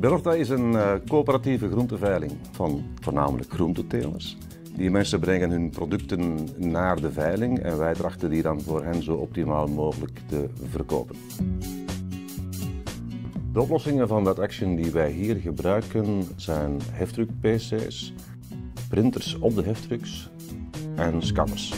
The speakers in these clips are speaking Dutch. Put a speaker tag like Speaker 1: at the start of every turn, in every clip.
Speaker 1: Belorta is een coöperatieve groenteveiling van voornamelijk groentetelers. Die mensen brengen hun producten naar de veiling en wij trachten die dan voor hen zo optimaal mogelijk te verkopen. De oplossingen van DAT-Action die wij hier gebruiken zijn heftruck-PC's, printers op de heftrucks en scanners.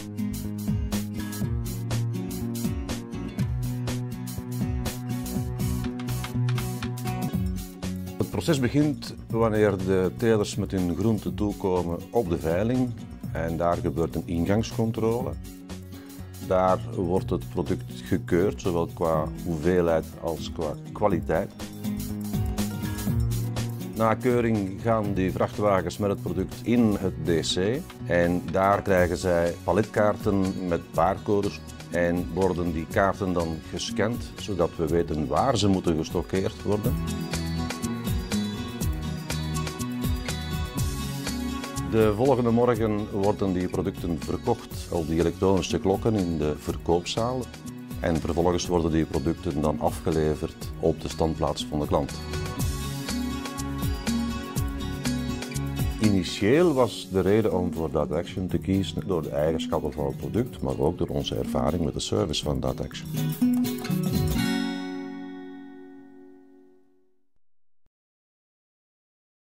Speaker 1: Het proces begint wanneer de telers met hun groenten toekomen op de veiling en daar gebeurt een ingangscontrole. Daar wordt het product gekeurd, zowel qua hoeveelheid als qua kwaliteit. Na keuring gaan die vrachtwagens met het product in het DC en daar krijgen zij paletkaarten met barcodes en worden die kaarten dan gescand, zodat we weten waar ze moeten gestockeerd worden. De volgende morgen worden die producten verkocht op die elektronische klokken in de verkoopzaal en vervolgens worden die producten dan afgeleverd op de standplaats van de klant. Initieel was de reden om voor DAT-Action te kiezen door de eigenschappen van het product, maar ook door onze ervaring met de service van DAT-Action.